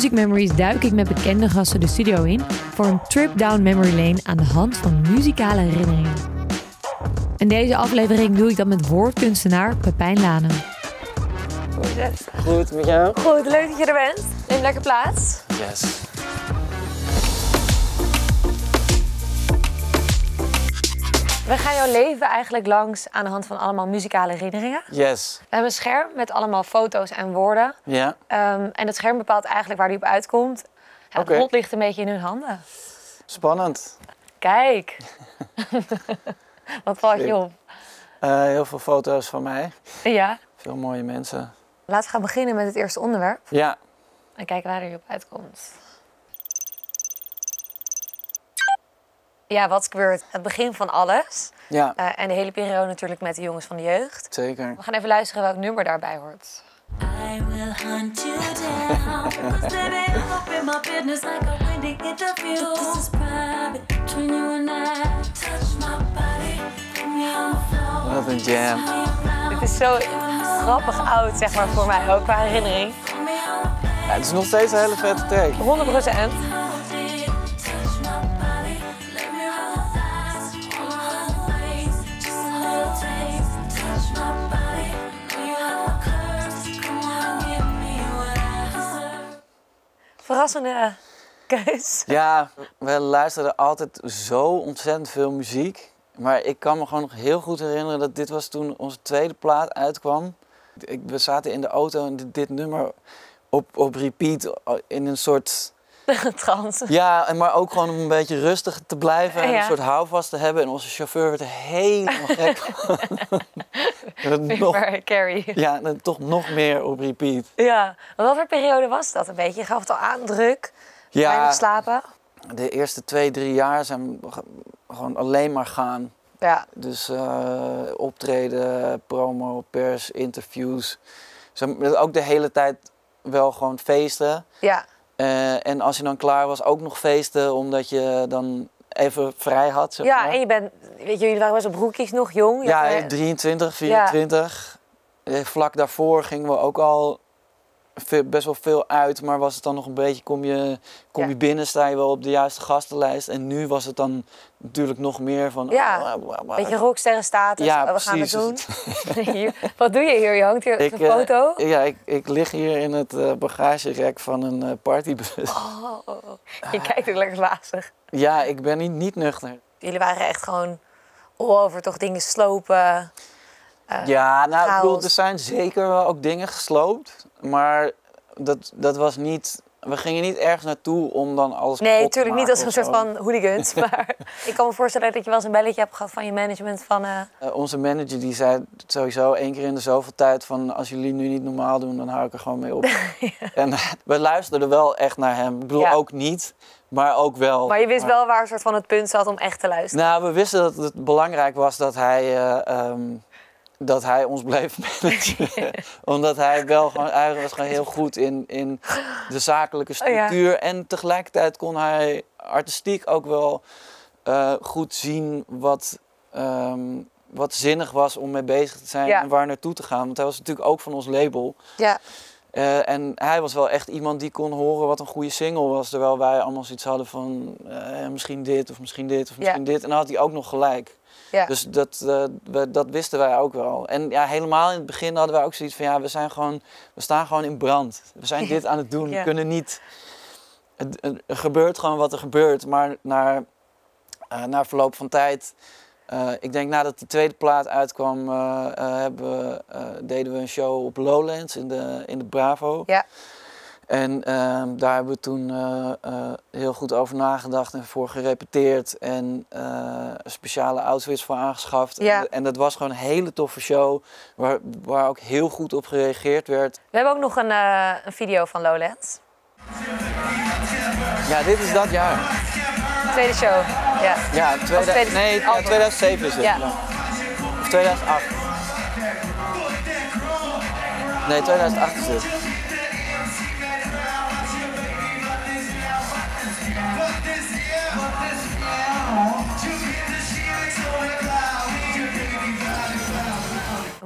Music Memories duik ik met bekende gasten de studio in voor een trip down memory lane aan de hand van muzikale herinneringen. In deze aflevering doe ik dat met woordkunstenaar Pepijn Lanen. Hoe is het? Goed, met jou? Goed, leuk dat je er bent. Neem lekker plaats. Yes. We gaan jouw leven eigenlijk langs aan de hand van allemaal muzikale herinneringen. Yes. We hebben een scherm met allemaal foto's en woorden. Ja. En dat scherm bepaalt eigenlijk waar die op uitkomt. Ja, Oké. Het lot ligt een beetje in hun handen. Spannend. Kijk. Wat valt je op? Heel veel foto's van mij. Ja. Veel mooie mensen. Laten we gaan beginnen met het eerste onderwerp. Ja. En kijken waar hij op uitkomt. Ja, wat gebeurt? Het begin van alles. Ja, En de hele periode natuurlijk met de jongens van de jeugd. zeker. We gaan even luisteren welk nummer daarbij hoort. I will hunt you down. Baby, I'm up in my business like a windy interview. This is private between you and I. Touch my body, put me on the floor. Wat een jam. Dit is zo grappig oud, zeg maar, voor mij ook, qua herinnering. Ja, het is nog steeds een hele vette track. 100%. Verrassende keus. Ja, we luisterden altijd zo ontzettend veel muziek. Maar ik kan me gewoon nog heel goed herinneren dat dit was toen onze tweede plaat uitkwam. We zaten in de auto en dit nummer op repeat in een soort... Trans. Ja, maar ook gewoon om een beetje rustig te blijven en Ja. een soort houvast te hebben. En onze chauffeur werd er helemaal gek van. nog, Carrie. ja, dan toch nog meer op repeat. Ja. Wat voor periode was dat een beetje? Je gaf het al aan, druk. Ja, Weinig slapen. de eerste 2-3 jaar zijn we gewoon alleen maar gaan. Ja. Dus optreden, promo, pers, interviews. Ook de hele tijd wel gewoon feesten. Ja. En als je dan klaar was, ook nog feesten, omdat je dan even vrij had. Zeg Ja, maar. en je bent, weet je, jullie waren best wel broekjes nog jong. Ja, Je- 23, 24. Vlak daarvoor gingen we ook al best wel veel uit, maar was het dan nog een beetje, kom je Ja. binnen, sta je wel op de juiste gastenlijst. En nu was het dan natuurlijk nog meer van... Ja, beetje rocksterrenstatus. Ja, we gaan het precies. doen. Hier. Wat doe je hier? Je hangt hier Ik, een foto. ik lig hier in het bagagerek van een partybus. Je kijkt er lekker glazig. Ja, ik ben niet nuchter. Jullie waren echt gewoon all over toch dingen slopen. Ja, nou, ik bedoel, chaos. er zijn zeker wel ook dingen gesloopt. Maar dat was niet... We gingen niet ergens naartoe om dan alles Nee, kapot te natuurlijk niet maken als een of soort zo. van hooligans. Maar ik kan me voorstellen dat je wel eens een belletje hebt gehad van je management van... Onze manager die zei sowieso 1 keer in de zoveel tijd van... als jullie nu niet normaal doen, dan hou ik er gewoon mee op. En we luisterden wel echt naar hem. Ik bedoel, Ja. ook niet, maar ook wel. Maar je wist wel waar een soort van het punt zat om echt te luisteren. Nou, we wisten dat het belangrijk was dat hij ons bleef managen. Omdat hij wel gewoon, hij was gewoon heel goed in de zakelijke structuur. En tegelijkertijd kon hij artistiek ook wel goed zien wat zinnig was om mee bezig te zijn Ja. en waar naartoe te gaan. Want hij was natuurlijk ook van ons label. Ja. En hij was wel echt iemand die kon horen wat een goede single was. Terwijl wij allemaal zoiets hadden van misschien dit of misschien dit of misschien dit. En dan had hij ook nog gelijk. Ja. Dus dat wisten wij ook wel. En ja, helemaal in het begin hadden wij ook zoiets van... ja, we staan gewoon in brand. We zijn dit aan het doen. Ja. We kunnen niet... Er gebeurt gewoon wat er gebeurt. Maar na verloop van tijd... ik denk nadat die tweede plaat uitkwam... deden we een show op Lowlands in de Bravo. Ja. En daar hebben we toen heel goed over nagedacht en voor gerepeteerd en speciale outfits voor aangeschaft. Ja. En dat was gewoon een hele toffe show waar ook heel goed op gereageerd werd. We hebben ook nog een video van Lowlands. Ja, dit is dat jaar. Tweede show. Ja. Ja, tweede album. 2007 is het. Ja. Of 2008. Nee, 2008 is het.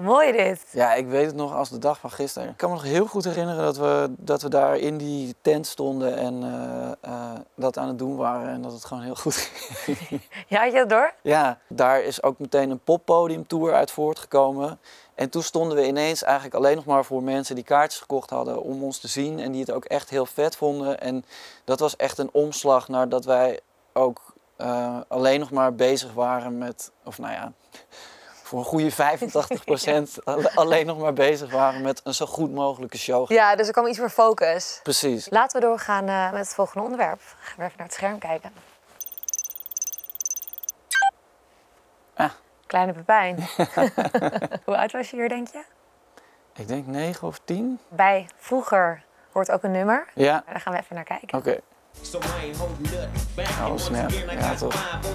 mooi dit. Ja, ik weet het nog als de dag van gisteren. Ik kan me nog heel goed herinneren dat we daar in die tent stonden en dat aan het doen waren. En dat het gewoon heel goed ging. Ja, had je dat door? Ja, daar is ook meteen een poppodiumtour uit voortgekomen. En toen stonden we ineens eigenlijk alleen nog maar voor mensen die kaartjes gekocht hadden om ons te zien. En die het ook echt heel vet vonden. En dat was echt een omslag naar dat wij ook alleen nog maar bezig waren met, of nou ja, voor een goede 85% alleen nog maar bezig waren met een zo goed mogelijke show. Ja, dus er kwam iets meer focus. Precies. Laten we doorgaan met het volgende onderwerp. Gaan we even naar het scherm kijken. Ah. Kleine Pepijn. Hoe oud was je hier, denk je? Ik denk 9 of 10. Bij Vroeger hoort ook een nummer. Ja. Daar gaan we even naar kijken. Oké. Oh, snap. Ja, toch.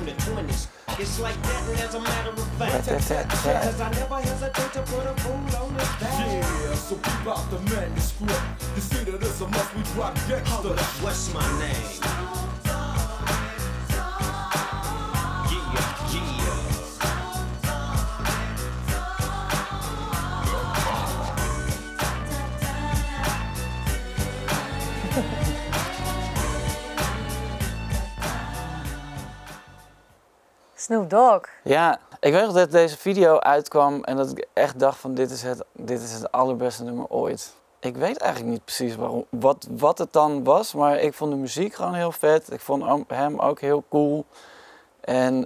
Snoop Dogg. Ja, ik weet nog dat deze video uitkwam en dat ik echt dacht van dit is het allerbeste nummer ooit. Ik weet eigenlijk niet precies wat het dan was, maar ik vond de muziek gewoon heel vet. Ik vond hem ook heel cool. En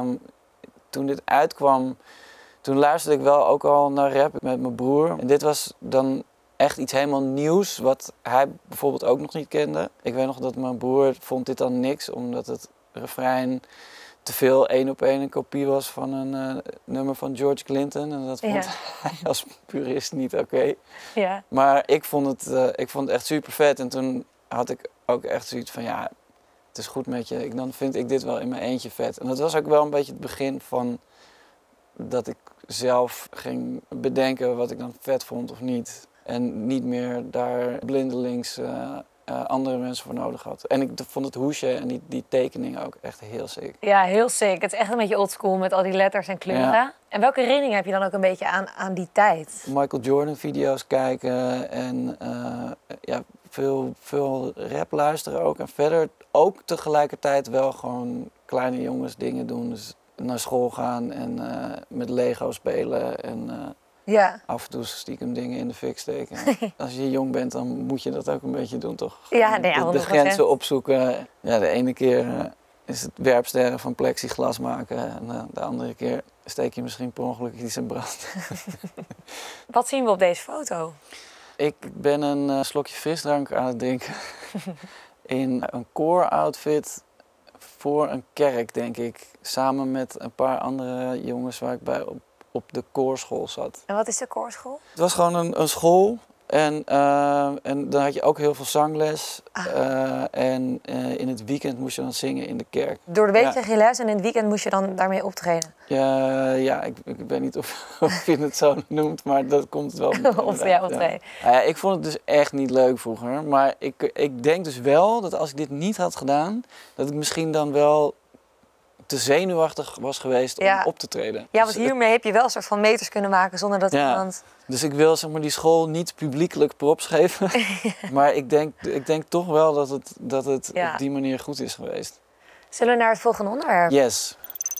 toen dit uitkwam, toen luisterde ik wel ook al naar rap met mijn broer. En dit was dan echt iets helemaal nieuws, wat hij bijvoorbeeld ook nog niet kende. Ik weet nog dat mijn broer vond dit dan niks, omdat het refrein te veel 1-op-1 een kopie was van een nummer van George Clinton. En dat vond hij als purist niet oké. Ja. Maar ik vond het echt super vet. En toen had ik ook echt zoiets van, ja, het is goed met je. Dan vind ik dit wel in mijn eentje vet. En dat was ook wel een beetje het begin van dat ik zelf ging bedenken wat ik dan vet vond of niet. En niet meer daar blindelings andere mensen voor nodig had. En ik vond het hoesje en die tekening ook echt heel sick. Ja, heel sick. Het is echt een beetje oldschool met al die letters en kleuren. Ja. En welke herinnering heb je dan ook een beetje aan die tijd? Michael Jordan video's kijken en ja, veel rap luisteren ook. En verder ook tegelijkertijd wel gewoon kleine jongens dingen doen. Dus naar school gaan en met Lego spelen en ja. Af en toe stiekem dingen in de fik steken. Als je jong bent, dan moet je dat ook een beetje doen, toch? Ja, nee, de grenzen opzoeken. Ja, de ene keer is het werpsterren van plexiglas maken. En de andere keer steek je misschien per ongeluk iets in brand. Wat zien we op deze foto? Ik ben een slokje frisdrank aan het drinken. In een koooroutfit voor een kerk, denk ik. Samen met een paar andere jongens waar ik bij op de koorschool zat. En wat is de koorschool? Het was gewoon een school en dan had je ook heel veel zangles. En in het weekend moest je dan zingen in de kerk. Door de week kreeg je les en in het weekend moest je dan daarmee optreden? Ja, ik weet niet of je het zo noemt, maar dat komt het wel. optreden. Ik vond het dus echt niet leuk vroeger. Maar ik denk dus wel dat als ik dit niet had gedaan, dat ik misschien dan wel te zenuwachtig was geweest om op te treden. Ja, want hiermee heb je wel een soort van meters kunnen maken zonder dat iemand... Dus ik wil zeg maar die school niet publiekelijk props geven. Maar ik denk toch wel dat het op die manier goed is geweest. Zullen we naar het volgende onderwerp? Yes.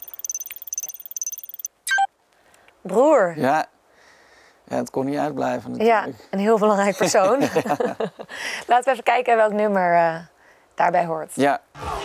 Broer. Ja, het kon niet uitblijven natuurlijk. Ja, een heel belangrijk persoon. Laten we even kijken welk nummer daarbij hoort. Ja.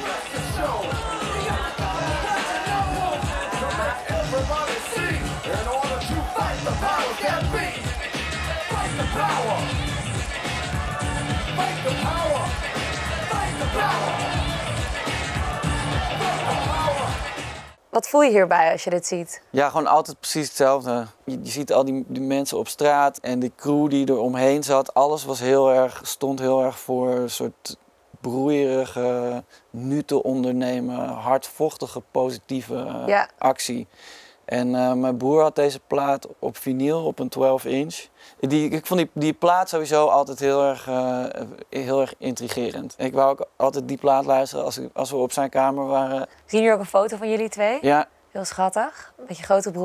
Wat voel je hierbij als je dit ziet? Ja, gewoon altijd precies hetzelfde. Je ziet al die mensen op straat en die crew die er omheen zat. Alles was stond heel erg voor een soort broeierige, nu te ondernemen, hardvochtige, positieve actie. En mijn broer had deze plaat op vinyl, op een 12-inch. Ik vond die plaat sowieso altijd heel erg intrigerend. Ik wou ook altijd die plaat luisteren als we op zijn kamer waren. Zien jullie ook een foto van jullie twee? Ja. Heel schattig. Met je grote broer.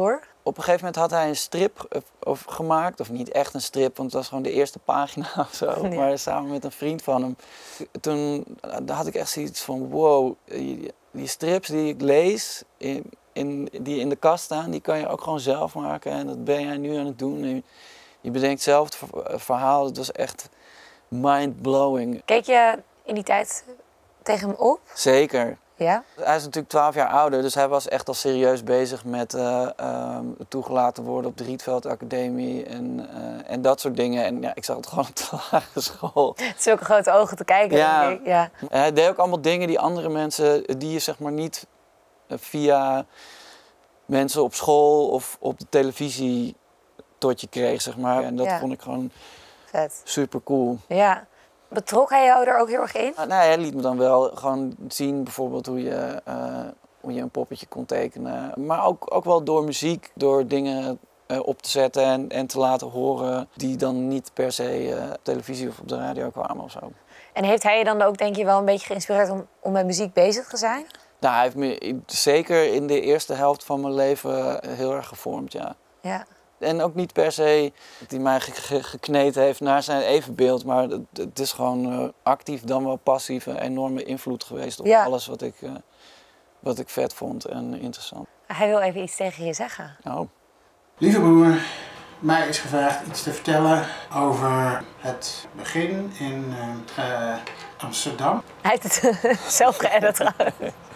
op een gegeven moment had hij een strip gemaakt. Of niet echt een strip, want het was gewoon de eerste pagina of zo. Ja. Maar samen met een vriend van hem. Toen had ik echt zoiets van, wow, die strips die ik lees, die in de kast staan, die kan je ook gewoon zelf maken. En dat ben jij nu aan het doen. En je bedenkt zelf het verhaal. Het was echt mind-blowing. Keek je in die tijd tegen hem op? Zeker. Ja? Hij is natuurlijk 12 jaar ouder, dus hij was echt al serieus bezig met toegelaten worden op de Rietveld Academie en dat soort dingen. En ja, ik zag het gewoon op de lagere school. Zulke grote ogen te kijken, Ja. denk ik. Ja. En hij deed ook allemaal dingen die andere mensen, die je zeg maar niet via mensen op school of op de televisie tot je kreeg, zeg maar. En dat vond ik gewoon Vet. super cool. Ja. Betrok hij jou er ook heel erg in? Nou, hij liet me dan wel gewoon zien bijvoorbeeld hoe je een poppetje kon tekenen. Maar ook wel door muziek, door dingen op te zetten en te laten horen die dan niet per se op televisie of op de radio kwamen of zo. En heeft hij je dan ook, denk je, wel een beetje geïnspireerd om met muziek bezig te zijn? Nou, hij heeft me zeker in de eerste helft van mijn leven heel erg gevormd, ja. Ja. En ook niet per se dat hij mij gekneed heeft naar zijn evenbeeld, maar het is gewoon actief dan wel passief een enorme invloed geweest op alles wat ik vet vond en interessant. Hij wil even iets tegen je zeggen. Oh. Lieve broer, mij is gevraagd iets te vertellen over het begin in Amsterdam. Hij heeft het zelf geëdit trouwens.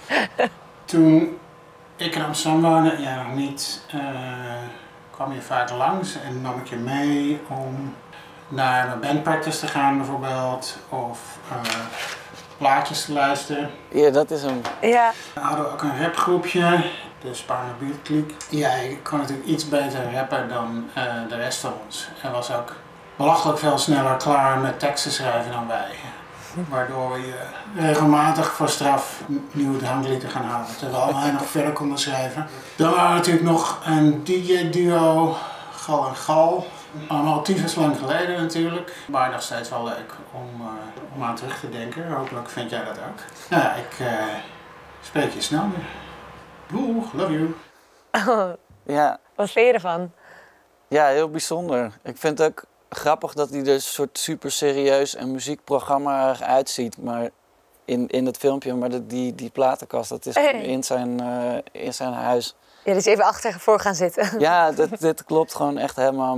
Toen ik in Amsterdam woonde, en jij nog niet, kwam je vaak langs en nam ik je mee om naar mijn bandpractice te gaan bijvoorbeeld, of plaatjes te luisteren. Ja, dat is hem. Ja. We hadden ook een rapgroepje, de Spaarne Buurtkliek. Jij kon natuurlijk iets beter rappen dan de rest van ons. En was ook belachelijk veel sneller klaar met teksten schrijven dan wij. Waardoor we je regelmatig voor straf nieuwe dranklieden gaan halen, terwijl wij nog verder konden schrijven. Dan waren we natuurlijk nog een DJ-duo, Gal en Gal. Allemaal tyfus lang geleden natuurlijk, maar nog steeds wel leuk om aan terug te denken. Hopelijk vind jij dat ook. Nou ja, ik spreek je snel weer. Doeg, love you. Oh, Ja. wat vind je ervan? Ja, heel bijzonder. Ik vind het ook grappig dat hij er een soort super serieus en muziekprogramma uitziet, maar in het filmpje, maar die platenkast, dat is in zijn huis. Ja, dus even voor gaan zitten. Ja, dit klopt gewoon echt helemaal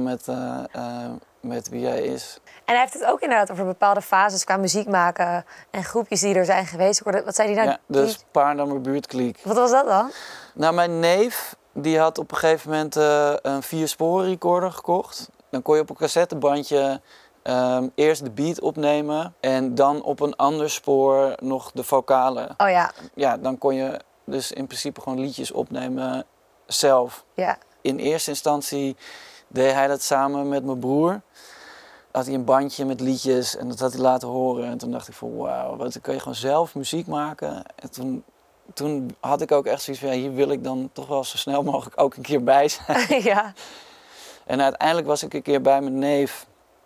met wie hij is. En hij heeft het ook inderdaad over bepaalde fases qua muziek maken en groepjes die er zijn geweest. Wat zei hij nou? Ja, dus Spaarndammer Buurtkliek. Wat was dat dan? Nou, mijn neef, die had op een gegeven moment een 4-sporen recorder gekocht. Dan kon je op een cassettebandje eerst de beat opnemen en dan op een ander spoor nog de vocalen. Oh ja. Ja, dan kon je dus in principe gewoon liedjes opnemen zelf. Ja. In eerste instantie deed hij dat samen met mijn broer. Had hij een bandje met liedjes en dat had hij laten horen. En toen dacht ik van wauw, dan kan je gewoon zelf muziek maken. En toen had ik ook echt zoiets van, ja, hier wil ik dan toch wel zo snel mogelijk ook een keer bij zijn. Ja. En uiteindelijk was ik een keer bij mijn neef.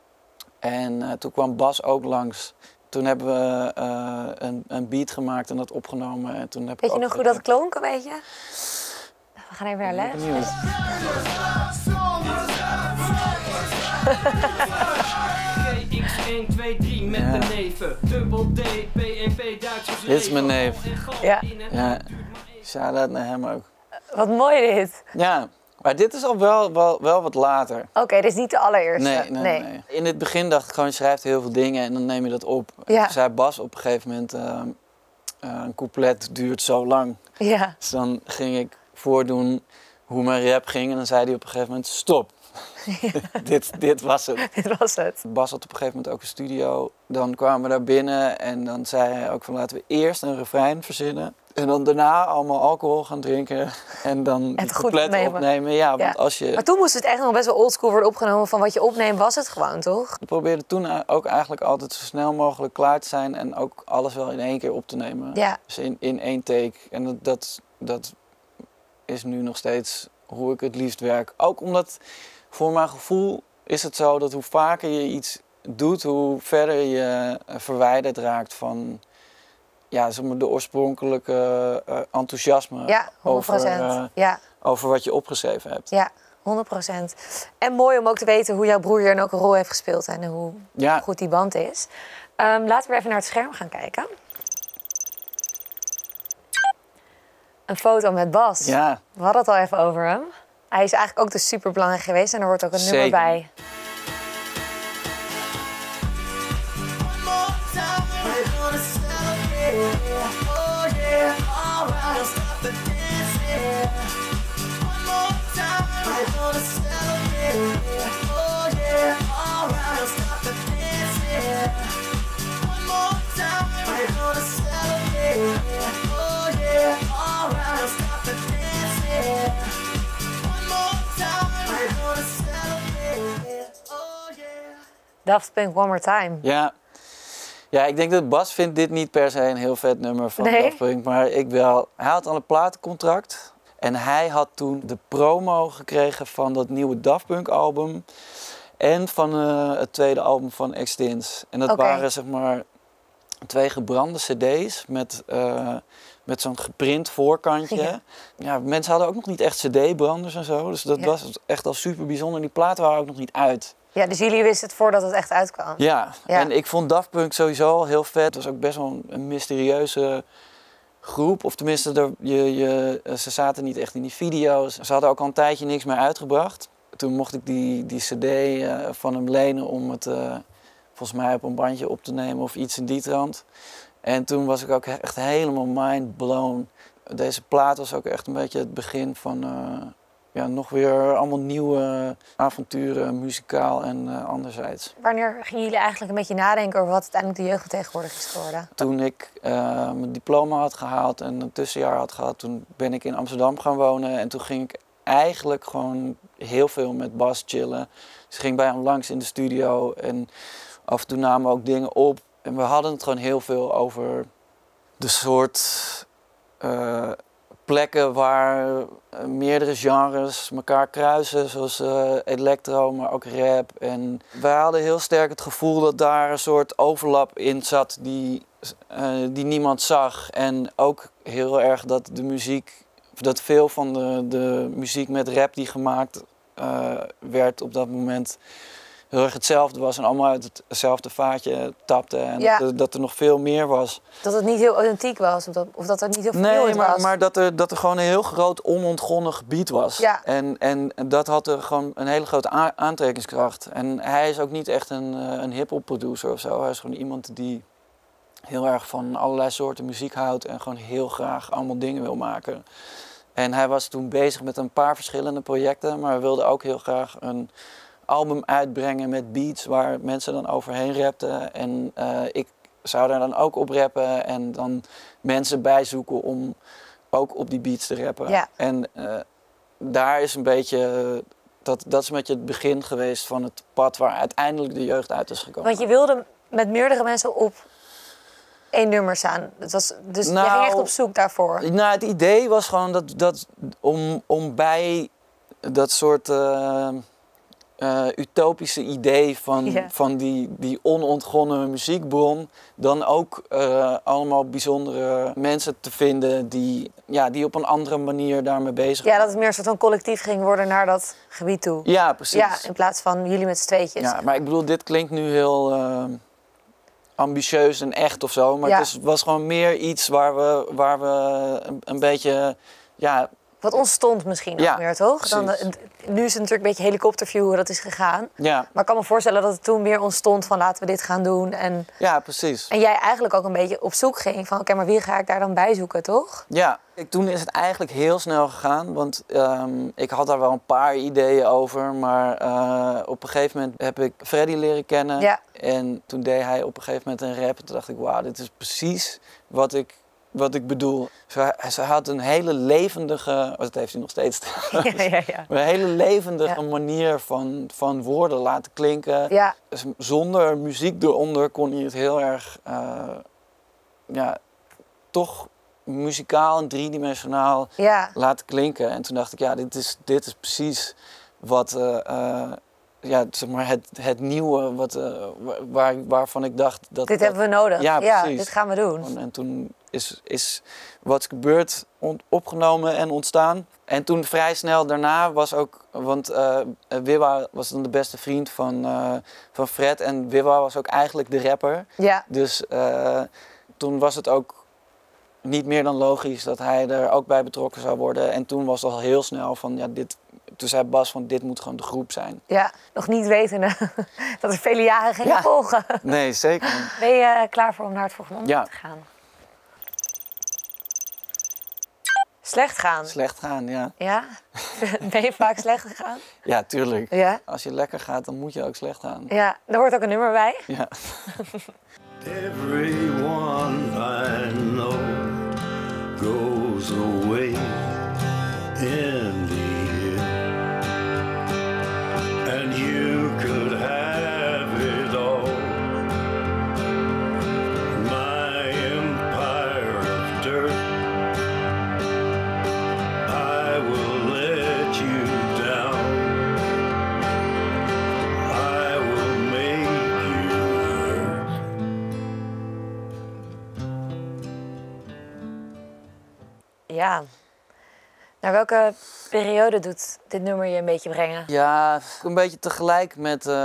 En toen kwam Bas ook langs. Toen hebben we een beat gemaakt en dat opgenomen. En toen heb Weet je ik nog hoe dat klonk, een beetje? We gaan even naar les. Benieuwd. X1, 2, 3 met de neven. Dubbel D, PNP, Duitsers. Dit is mijn neef. Ja. Ja, shout-out naar hem ook. Wat mooi dit. Ja, maar dit is al wel wat later. Oké, dit is niet de allereerste. Nee. In het begin dacht ik gewoon, je schrijft heel veel dingen en dan neem je dat op. Ja. Toen zei Bas op een gegeven moment, een couplet duurt zo lang. Ja. Dus dan ging ik voordoen hoe mijn rap ging en dan zei hij op een gegeven moment, stop. Ja. dit was het. Dit was het. Bas had op een gegeven moment ook een studio. Dan kwamen we daar binnen en dan zei hij ook van, laten we eerst een refrein verzinnen. En dan daarna allemaal alcohol gaan drinken en dan het die couplet opnemen. Ja, want als je... Maar toen moest het echt nog best wel oldschool worden opgenomen. Van wat je opneemt was het gewoon, toch? Ik probeerde toen ook eigenlijk altijd zo snel mogelijk klaar te zijn en ook alles wel in één keer op te nemen. Ja. Dus in één take. En dat is nu nog steeds hoe ik het liefst werk. Ook omdat voor mijn gevoel is het zo dat hoe vaker je iets doet, hoe verder je verwijderd raakt van ja, zeg maar de oorspronkelijke enthousiasme Ja, 100%. over wat je opgeschreven hebt. Ja, 100%. En mooi om ook te weten hoe jouw broer hierin ook een rol heeft gespeeld en hoe goed die band is. Laten we weer even naar het scherm gaan kijken. Een foto met Bas. Ja. We hadden het al even over hem. Hij is eigenlijk ook dus super belangrijk geweest en er hoort ook een nummer bij. Daft Punk, One More Time. Ja. Ja, ik denk dat Bas vindt dit niet per se een heel vet nummer van Daft Punk, maar ik wel. Hij had al een platencontract en hij had toen de promo gekregen van dat nieuwe Daft Punk album en van het tweede album van Extins. En dat waren zeg maar 2 gebrande cd's met zo'n geprint voorkantje. Ja, mensen hadden ook nog niet echt cd-branders en zo, dus dat was echt al super bijzonder. Die platen waren ook nog niet uit. Ja, dus jullie wisten het voordat het echt uitkwam. Ja, en ik vond Daft Punk sowieso al heel vet. Het was ook best wel een mysterieuze groep. Of tenminste, ze zaten niet echt in die video's. Ze hadden ook al een tijdje niks meer uitgebracht. Toen mocht ik die cd van hem lenen om het volgens mij op een bandje op te nemen of iets in die trant. En toen was ik ook echt helemaal mind blown. Deze plaat was ook echt een beetje het begin van nog weer allemaal nieuwe avonturen, muzikaal en anderzijds. Wanneer gingen jullie eigenlijk een beetje nadenken over wat uiteindelijk de jeugd van tegenwoordig is geworden? Toen ik mijn diploma had gehaald en een tussenjaar had gehad, toen ben ik in Amsterdam gaan wonen. En toen ging ik eigenlijk gewoon heel veel met Bas chillen. Dus ik ging bij hem langs in de studio en af en toe namen we ook dingen op. En we hadden het gewoon heel veel over de soort plekken waar meerdere genres elkaar kruisen, zoals electro, maar ook rap. En wij hadden heel sterk het gevoel dat daar een soort overlap in zat die niemand zag. En ook heel erg dat de muziek, dat veel van de muziek met rap die gemaakt werd op dat moment heel erg hetzelfde was en allemaal uit hetzelfde vaatje tapte. En dat er nog veel meer was. Dat het niet heel authentiek was of dat er niet heel veel was. Nee, maar dat er gewoon een heel groot onontgonnen gebied was. Ja. En dat had er gewoon een hele grote aantrekkingskracht. En hij is ook niet echt een hip-hop producer of zo. Hij is gewoon iemand die heel erg van allerlei soorten muziek houdt en gewoon heel graag allemaal dingen wil maken. En hij was toen bezig met een paar verschillende projecten, maar hij wilde ook heel graag een album uitbrengen met beats waar mensen dan overheen rapten. En ik zou daar dan ook op rappen en dan mensen bijzoeken om ook op die beats te rappen. Ja. En daar is een beetje, dat is een beetje het begin geweest van het pad waar uiteindelijk de jeugd uit is gekomen. Want je wilde met meerdere mensen op 1 nummer staan. Dus jij ging echt op zoek daarvoor. Nou, het idee was gewoon dat om bij dat soort utopische idee van die onontgonnen muziekbron dan ook allemaal bijzondere mensen te vinden die op een andere manier daarmee bezig zijn. Ja, dat het meer een soort van collectief ging worden naar dat gebied toe. Ja, precies. Ja, in plaats van jullie met z'n tweetjes. Ja, maar ik bedoel, dit klinkt nu heel ambitieus en echt of zo, maar het was gewoon meer iets waar we een beetje wat ontstond misschien ook meer, toch? Dan, nu is het natuurlijk een beetje helikopterview hoe dat is gegaan. Ja. Maar ik kan me voorstellen dat het toen meer ontstond van laten we dit gaan doen. En, ja, precies. En jij eigenlijk ook een beetje op zoek ging van oké, maar wie ga ik daar dan bij zoeken, toch? Ja, toen is het eigenlijk heel snel gegaan. Want ik had daar wel een paar ideeën over. Maar op een gegeven moment heb ik Freddy leren kennen. Ja. En toen deed hij op een gegeven moment een rap. Toen dacht ik, wauw, dit is precies wat ik bedoel. Ze had een hele levendige, dat heeft hij nog steeds een hele levendige manier van woorden laten klinken. Ja. Dus zonder muziek eronder kon hij het heel erg, toch muzikaal en driedimensionaal laten klinken. En toen dacht ik, dit is precies wat, zeg maar het nieuwe waarvan ik dacht dat... Dit hebben we nodig. Ja, precies. Dit gaan we doen. En toen is Wat Gebeurt opgenomen en ontstaan. En toen vrij snel daarna was ook, want Wibba was dan de beste vriend van Fred en Wibba was ook eigenlijk de rapper. Ja. Dus toen was het ook niet meer dan logisch dat hij er ook bij betrokken zou worden. En toen was het al heel snel van, ja, toen zei Bas van, dit moet gewoon de groep zijn. Ja, nog niet wetende dat er vele jaren geen volgen. Nee, zeker niet. Ben je klaar voor om naar het volgende onderwerp te gaan? Slecht gaan? Slecht gaan, ja. Ja? Ben je vaak slecht gegaan? Ja, tuurlijk. Ja? Als je lekker gaat, dan moet je ook slecht gaan. Ja, daar hoort ook een nummer bij. Ja. Everyone I know goes away in the end, and you could have it all. My empire of dirt, I will let you down. I will make you hurt. Ja. Naar welke periode doet dit nummer je een beetje brengen? Ja, een beetje tegelijk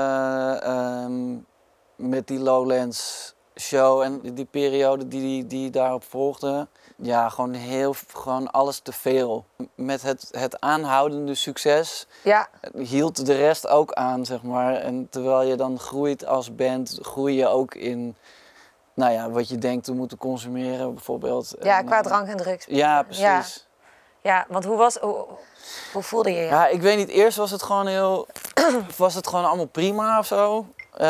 met die Lowlands show en die periode die daarop volgde. Ja, gewoon alles te veel. Met het aanhoudende succes hield de rest ook aan, zeg maar. En terwijl je dan groeit als band, groei je ook in wat je denkt te moeten consumeren, bijvoorbeeld. Ja, qua drank en drugs. Ja, precies. Ja, want hoe voelde je je? Ja, ik weet niet. Eerst was het gewoon was het gewoon allemaal prima of zo.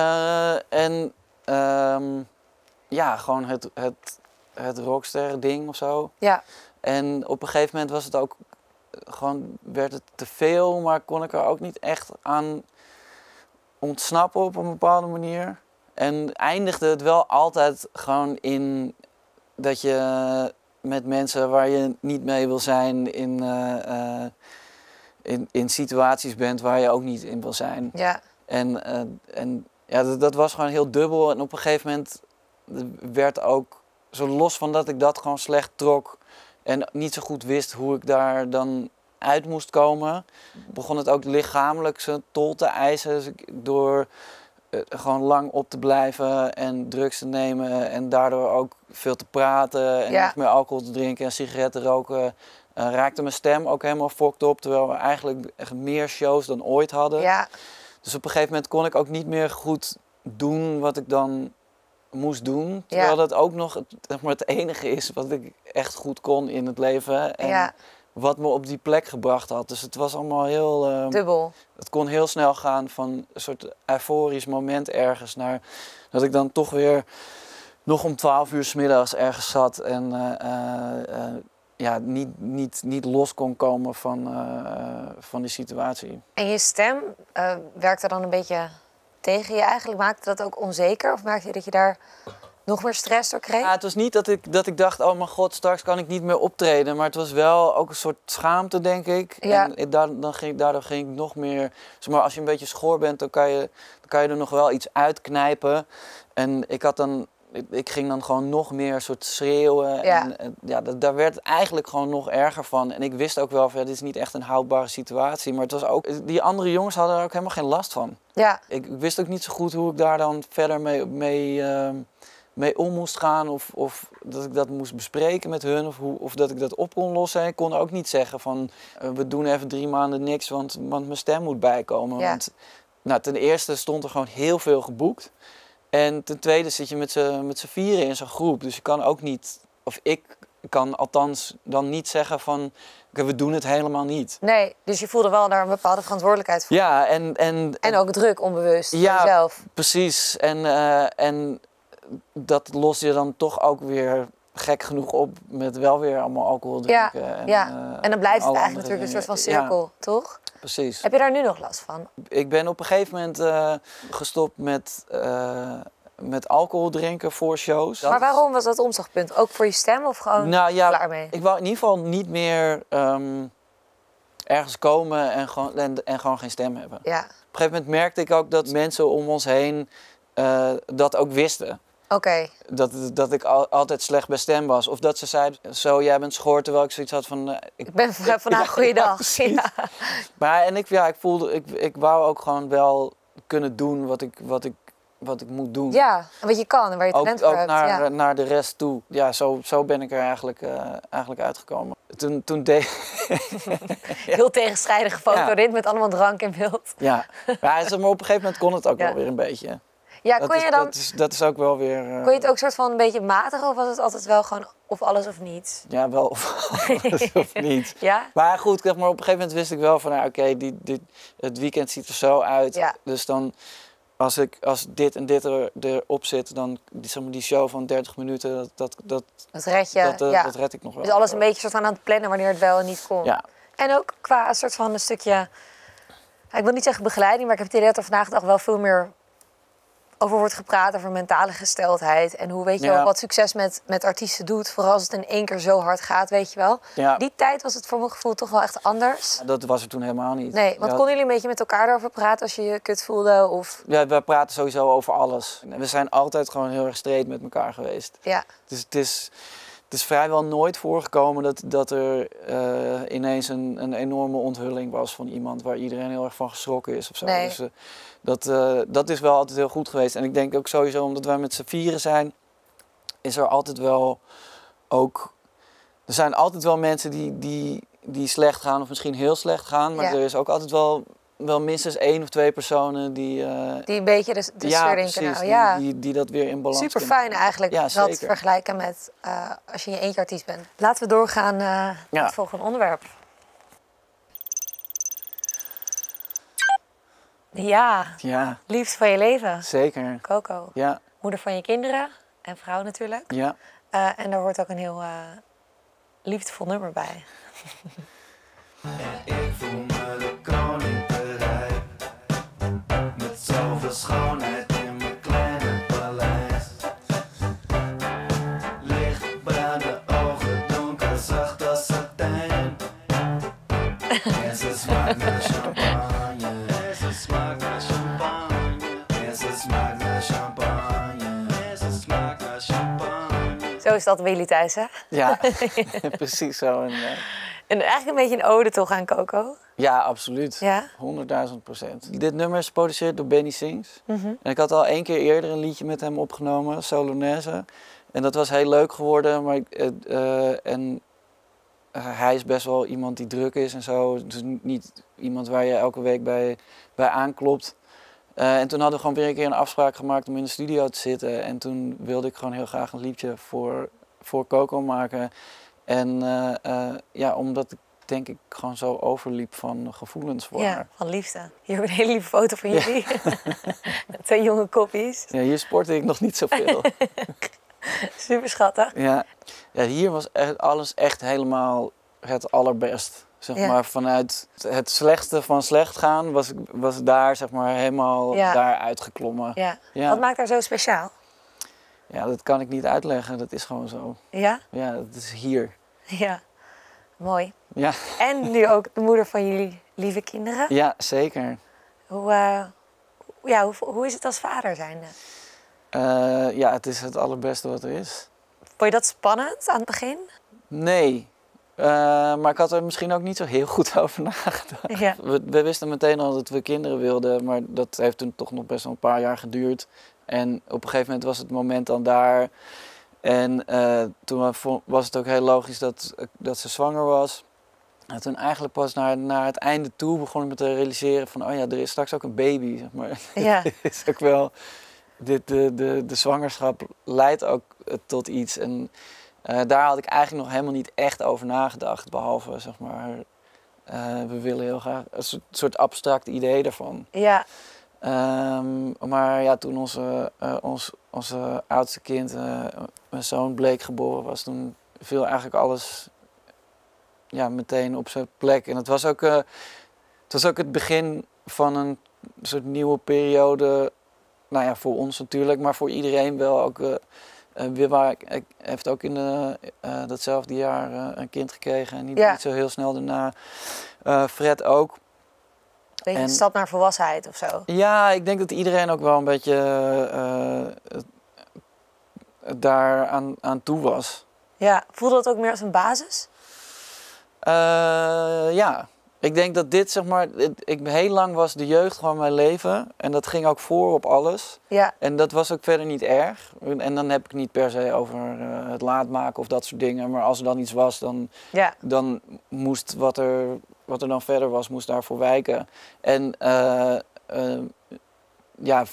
Gewoon het rockster ding of zo. Ja. En op een gegeven moment was het ook werd het te veel, maar kon ik er ook niet echt aan ontsnappen op een bepaalde manier. En eindigde het wel altijd gewoon in dat je met mensen waar je niet mee wil zijn in situaties bent waar je ook niet in wil zijn. Ja. En dat was gewoon heel dubbel. En op een gegeven moment werd ook, zo los van dat ik dat gewoon slecht trok en niet zo goed wist hoe ik daar dan uit moest komen, begon het ook lichamelijk zijn tol te eisen. Dus door gewoon lang op te blijven en drugs te nemen en daardoor ook veel te praten en nog meer alcohol te drinken en sigaretten roken, raakte mijn stem ook helemaal fucked op, terwijl we eigenlijk echt meer shows dan ooit hadden. Ja. Dus op een gegeven moment kon ik ook niet meer goed doen wat ik dan moest doen, terwijl dat ook nog het enige is wat ik echt goed kon in het leven en wat me op die plek gebracht had. Dus het was allemaal heel dubbel. Het kon heel snel gaan van een soort euforisch moment ergens naar dat ik dan toch weer nog om 12 uur 's middags ergens zat en niet los kon komen van die situatie. En je stem werkte dan een beetje tegen je eigenlijk? Maakte dat ook onzeker? Of merkte je dat je daar nog meer stress door kreeg? Ja, het was niet dat ik dacht, oh mijn god, straks kan ik niet meer optreden. Maar het was wel ook een soort schaamte, denk ik. Ja. En daardoor ging ik nog meer... Zeg maar, als je een beetje schoor bent, dan kan je er nog wel iets uitknijpen. En ik ging dan gewoon nog meer soort schreeuwen. Ja. En daar werd het eigenlijk gewoon nog erger van. En ik wist ook wel van, dit is niet echt een houdbare situatie. Maar het was ook... Die andere jongens hadden er ook helemaal geen last van. Ja. Ik wist ook niet zo goed hoe ik daar dan verder mee om moest gaan. Of dat ik dat moest bespreken met hun. Of dat ik dat op kon lossen. En ik kon ook niet zeggen van, we doen even 3 maanden niks, want mijn stem moet bijkomen. Ja. Want ten eerste stond er gewoon heel veel geboekt. En ten tweede zit je met z'n vieren in zo'n groep. Dus je kan ook niet, of ik kan althans dan niet zeggen van, we doen het helemaal niet. Nee, dus je voelde wel daar een bepaalde verantwoordelijkheid voor. Ja, en ook druk, onbewust, voor jezelf. Precies. En dat los je dan toch ook weer gek genoeg op met wel weer allemaal alcohol drinken. En dan blijft het eigenlijk natuurlijk een soort van cirkel, toch? Precies. Heb je daar nu nog last van? Ik ben op een gegeven moment gestopt met alcohol drinken voor shows. Maar waarom was dat omslagpunt? Ook voor je stem of gewoon klaar mee? Ik wou in ieder geval niet meer ergens komen en gewoon geen stem hebben. Ja. Op een gegeven moment merkte ik ook dat mensen om ons heen dat ook wisten. Oké. Dat ik altijd slecht bij stem was. Of dat ze zei, zo, jij bent schor, terwijl ik zoiets had van... ik ben vandaag goeiedag. Ja. Maar en ik voelde, ik wou ook gewoon wel kunnen doen wat ik moet doen. Ja, en wat je kan en waar je talent voor hebt. Ook naar de rest toe. Ja, zo ben ik er eigenlijk uitgekomen. Toen deed... Heel tegenstrijdige fotorit met allemaal drank in beeld. Ja, maar op een gegeven moment kon het ook wel weer een beetje. Ja, dat is ook wel weer... Kon je het ook soort van een beetje matigen of was het altijd wel gewoon of alles of niets? Ja, wel of alles of niet. Ja? Maar goed, op een gegeven moment wist ik wel van, oké, het weekend ziet er zo uit. Ja. Dus dan, als dit en dit erop zit, dan die show van 30 minuten, dat red je. Dat red ik nog wel. Dus alles een beetje soort van aan het plannen wanneer het wel en niet kon. Ja. En ook qua soort van een stukje, ik wil niet zeggen begeleiding, maar ik heb het idee dat er vandaag de dag wel veel meer over wordt gepraat, over mentale gesteldheid. En hoe weet je wel wat succes met artiesten doet. Vooral als het in één keer zo hard gaat, weet je wel. Ja. Die tijd was het voor mijn gevoel toch wel echt anders. Ja, dat was er toen helemaal niet. Nee, want konden jullie een beetje met elkaar erover praten als je je kut voelde? Of... Ja, we praten sowieso over alles. We zijn altijd gewoon heel erg straight met elkaar geweest. Ja. Dus het is vrijwel nooit voorgekomen dat er ineens een enorme onthulling was van iemand waar iedereen heel erg van geschrokken is of zo. Nee. Dus dat is wel altijd heel goed geweest. En ik denk ook sowieso, omdat wij met z'n vieren zijn, is er altijd wel ook... Er zijn altijd wel mensen die slecht gaan of misschien heel slecht gaan. Maar er is ook altijd wel minstens 1 of 2 personen die een beetje de sfeer in kunnen houden. Die dat weer in balans super fijn eigenlijk, ja, dat vergelijken met als je in je eentje artiest bent. Laten we doorgaan naar het volgende onderwerp. Ja, liefde van je leven. Zeker. Coco. Ja. Moeder van je kinderen en vrouw natuurlijk. Ja. En daar hoort ook een heel liefdevol nummer bij. Ik voel me de koning bereid, met zoveel schoonheid in mijn kleine paleis. Lichtbruine ogen, donker, zacht als satijn. En ze smaakt naar champagne, en ze smaakt naar champagne, en ze smaakt naar champagne, en ze smaakt naar champagne. Zo is dat bij jullie thuis, hè? Ja, precies zo. En eigenlijk een beetje een ode toch aan Coco? Ja, absoluut. Ja? 100.000%. Dit nummer is geproduceerd door Benny Sings. En ik had al 1 keer eerder een liedje met hem opgenomen, Solonaise. En dat was heel leuk geworden. Maar hij is best wel iemand die druk is en zo. Dus niet iemand waar je elke week bij aanklopt. En toen hadden we gewoon weer een keer een afspraak gemaakt om in de studio te zitten. En toen wilde ik gewoon heel graag een liedje voor Coco maken. En omdat ik denk ik gewoon zo overliep van gevoelens voor haar. Van liefde. Hier heb ik een hele lieve foto van jullie. 2 jonge koppies. Ja, hier sportte ik nog niet zoveel. Super schattig. Ja, hier was alles echt helemaal het allerbest. Zeg maar vanuit het slechtste van slecht gaan was daar zeg maar helemaal daar uitgeklommen. Ja. Wat maakt haar zo speciaal? Ja, dat kan ik niet uitleggen. Dat is gewoon zo. Ja? Ja, dat is hier. Ja, mooi. Ja. En nu ook de moeder van jullie lieve kinderen. Ja, zeker. Hoe is het als vader zijnde? Het is het allerbeste wat er is. Vond je dat spannend aan het begin? Nee. Maar ik had er misschien ook niet zo heel goed over nagedacht. Ja. We wisten meteen al dat we kinderen wilden, maar dat heeft toen toch nog best wel een paar jaar geduurd. En op een gegeven moment was het moment dan daar. En toen was het ook heel logisch dat ze zwanger was. En toen eigenlijk pas naar het einde toe begon ik me te realiseren van... oh ja, er is straks ook een baby, zeg maar. Ja. Is ook wel... De zwangerschap leidt ook tot iets. En daar had ik eigenlijk nog helemaal niet echt over nagedacht. Behalve, zeg maar... we willen heel graag een soort abstract idee daarvan. Ja. Maar ja, toen onze oudste kind, mijn zoon, Blake geboren was, toen viel eigenlijk alles meteen op zijn plek. En het was ook het begin van een soort nieuwe periode, voor ons natuurlijk, maar voor iedereen wel ook. Ik heeft ook in datzelfde jaar een kind gekregen en niet zo heel snel daarna. Fred ook. Een stap naar volwassenheid of zo? Ja, ik denk dat iedereen ook wel een beetje daar aan toe was. Ja, voelde dat ook meer als een basis? Ja, ik denk dat dit, zeg maar, heel lang was de jeugd gewoon mijn leven. En dat ging ook voor op alles. Ja. En dat was ook verder niet erg. En dan heb ik niet per se over het laat maken of dat soort dingen. Maar als er dan iets was, dan moest wat er dan verder was, moest daarvoor wijken. En ja,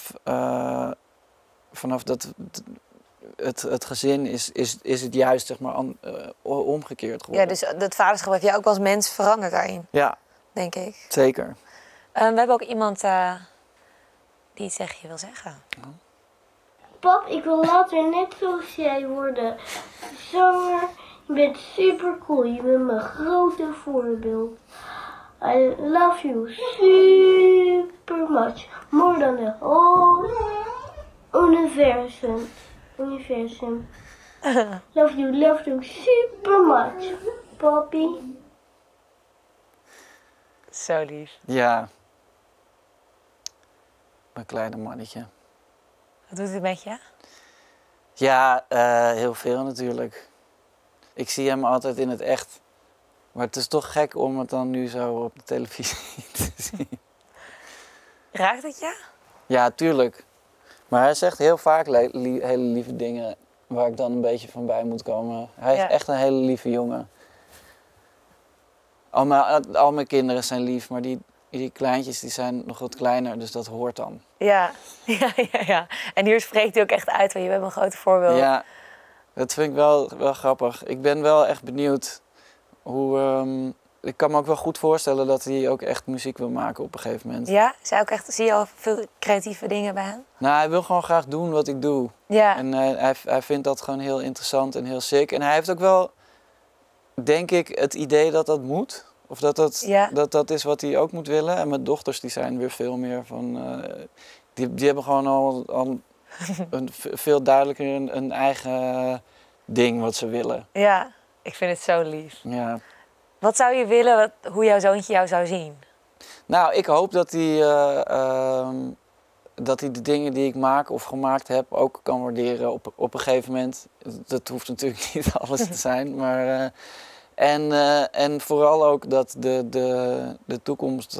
vanaf dat... Het gezin is het juist, zeg maar, omgekeerd geworden. Ja, dus het vaderschap heeft jou ook als mens veranderd daarin. Ja. Denk ik. Zeker. We hebben ook iemand die iets tegen je wil zeggen. Pap, ik wil later net zoals jij worden. Zanger, je bent super cool. Je bent mijn grote voorbeeld. I love you super much. More than the whole universum. Love you super much, Papi. Zo lief. Ja. Mijn kleine mannetje. Wat doet het met je? Ja, heel veel natuurlijk. Ik zie hem altijd in het echt. Maar het is toch gek om het dan nu zo op de televisie te zien. Raakt het je? Ja, tuurlijk. Maar hij zegt heel vaak hele lieve dingen waar ik dan een beetje van bij moet komen. Hij is echt een hele lieve jongen. Al mijn kinderen zijn lief, maar die kleintjes die zijn nog wat kleiner, dus dat hoort dan. Ja. En hier spreekt hij ook echt uit, want je bent een grote voorbeeld. Ja, dat vind ik wel grappig. Ik ben wel echt benieuwd hoe... ik kan me ook wel goed voorstellen dat hij ook echt muziek wil maken op een gegeven moment. Ja? Zie je al veel creatieve dingen bij hem? Nou, hij wil gewoon graag doen wat ik doe. Ja. En hij vindt dat gewoon heel interessant en heel sick. En hij heeft ook wel, denk ik, het idee dat dat moet. Of dat is wat hij ook moet willen. En mijn dochters die zijn weer veel meer van... die hebben gewoon al veel duidelijker een eigen ding wat ze willen. Ja, ik vind het zo lief. Ja. Wat zou je willen, hoe jouw zoontje jou zou zien? Nou, ik hoop dat hij de dingen die ik maak of gemaakt heb ook kan waarderen op een gegeven moment. Dat hoeft natuurlijk niet alles te zijn, maar... En vooral ook dat de toekomst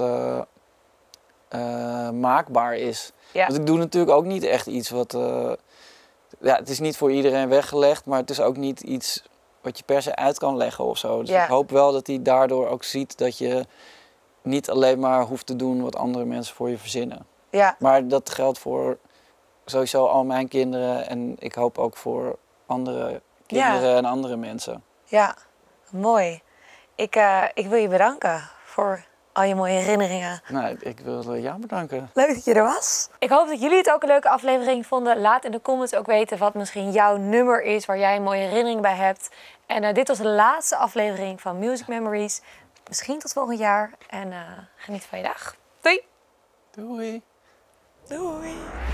maakbaar is. Ja. Want ik doe natuurlijk ook niet echt iets wat... het is niet voor iedereen weggelegd, maar het is ook niet iets wat je per se uit kan leggen of zo. Dus ik hoop wel dat hij daardoor ook ziet dat je niet alleen maar hoeft te doen wat andere mensen voor je verzinnen. Ja. Maar dat geldt voor sowieso al mijn kinderen en ik hoop ook voor andere kinderen en andere mensen. Ja, mooi. Ik wil je bedanken voor al je mooie herinneringen. Nou, ik wil jou bedanken. Leuk dat je er was. Ik hoop dat jullie het ook een leuke aflevering vonden. Laat in de comments ook weten wat misschien jouw nummer is waar jij een mooie herinnering bij hebt. En dit was de laatste aflevering van Music Memories. Misschien tot volgend jaar. En geniet van je dag. Doei! Doei! Doei!